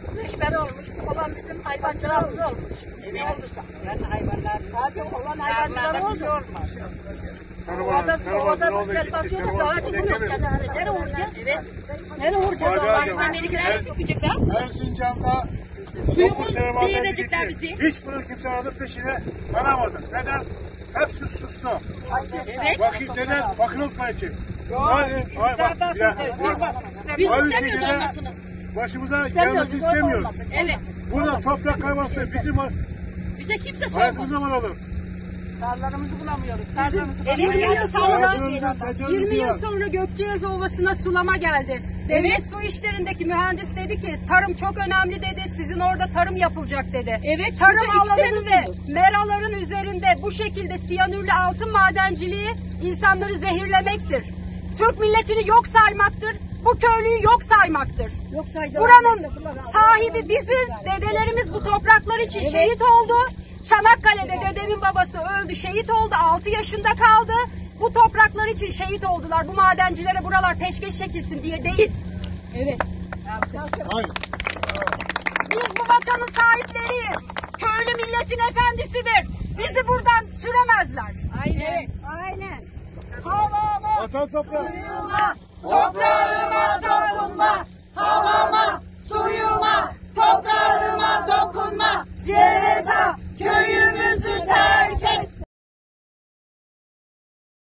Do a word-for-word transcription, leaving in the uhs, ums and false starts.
Meşber olmuş. Babam bizim hayvancılarımız olmuş. Evet. Ne olursa. Yani hayvanlar, Tabii olan hayvancılar tarlada bir şey oldu. olmaz. Ovada, ovada bir şey basıyor da dağa çıkmıyor. Nereye vuracağız? Evet. Nereye vuracağız? Hala Amerikalılar sokacaklar. Erzincan'da Suyumuz dokuz zehirleyecekler bizi. Hiç bunu kimse aradı peşine varamadı. Neden? Hepsi sustu. Evet. Vakit neden? Fakir olmak için. Hayır, hayır bak. Ya, Biz Aynı istemiyoruz şekilde olmasını. başımıza gelmesi istemiyoruz. Evet. Burada toprak kayması bizim Bize kimse sormaz. hayatımıza var olur. Tarlalarımızı bulamıyoruz. Tarlamızı yirmi yıl sonra yirmi yıl sonra Gökçeaz Ovası'na sulama geldi. Devlet Evet. Su İşleri'ndeki mühendis dedi ki tarım çok önemli dedi. Sizin orada tarım yapılacak dedi. Evet, Tarım şurada iki alanı sene ve durdunuz. meraların üzerinde bu şekilde siyanürlü altın madenciliği insanları zehirlemektir. Türk milletini yok saymaktır. Bu köylüyü yok saymaktır. Yok saydı. Buranın sahibi biziz. Dedelerimiz bu topraklar için şehit oldu. Çanakkale'de dedemin babası öldü, şehit oldu. altı yaşında kaldı. Bu topraklar için şehit oldular. Bu madencilere buralar peşkeş çekilsin diye değil. Evet. Hayır. Biz bu vatanın sahipleriyiz. Köylü milletin efendisidir. Bizi buradan süremezler. Aynen. Evet. Aynen. Havama, Vatan toprağı. suyuma, toprağıma sarılma. Havama, suyuma.